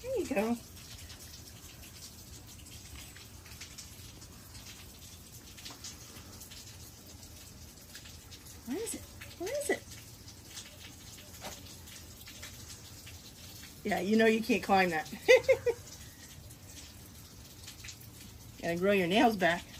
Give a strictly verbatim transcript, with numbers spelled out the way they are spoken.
There you go. Where is it? Where is it? Yeah, you know you can't climb that. Gotta grow your nails back.